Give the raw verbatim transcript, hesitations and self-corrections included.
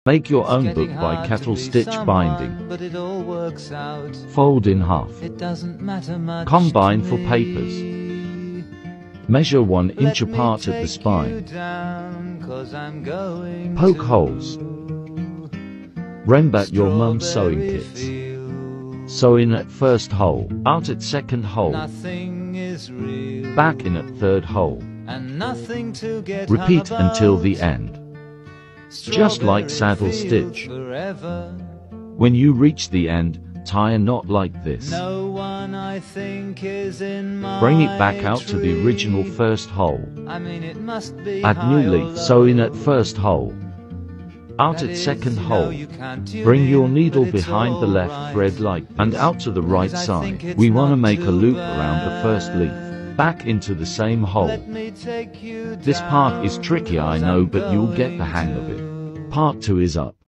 Make your own book by Kettle stitch binding. But it all works out. Fold in half. It doesn't matter much. Combine to for me. papers. Measure one inch Let me apart at the take spine. you down, 'cause I'm going Poke to holes. Remember your mum's sewing Strawberry kits. field. Sew in at first hole, out at second hole, Nothing is real. back in at third hole. And nothing to get Repeat hung until about. the end. Just like saddle Strawberry stitch. field forever. When you reach the end, tie a knot like this. No one I think is in my Bring it back out to the tree. original first hole. I mean, it must be Add high new or leaf, sew in low. at first hole, out That at is, second you know, hole. you can't tune Bring your in, needle but it's behind the all left right. thread like and out to the right Because I side. think it's We want to not make a too loop around the first bad. leaf, back into the same hole. Let me take you This part is down, tricky, I 'cause know, I'm but you'll get the going hang of to. it. Part two is up.